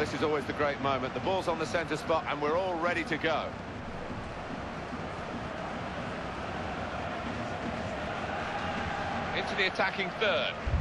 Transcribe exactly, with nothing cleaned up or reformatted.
this is always the great moment. The ball's on the centre spot and we're all ready to go. Into the attacking third.